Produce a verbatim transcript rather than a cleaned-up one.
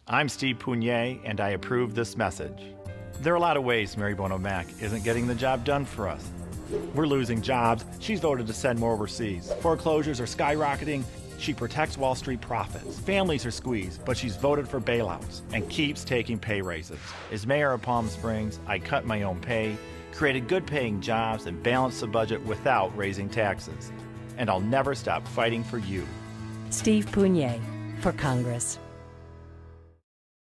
I'm Steve Pougnet, and I approve this message. There are a lot of ways Mary Bono Mack isn't getting the job done for us. We're losing jobs. She's voted to send more overseas. Foreclosures are skyrocketing. She protects Wall Street profits. Families are squeezed, but she's voted for bailouts and keeps taking pay raises. As mayor of Palm Springs, I cut my own pay, created good-paying jobs, and balanced the budget without raising taxes. And I'll never stop fighting for you. Steve Pougnet for Congress.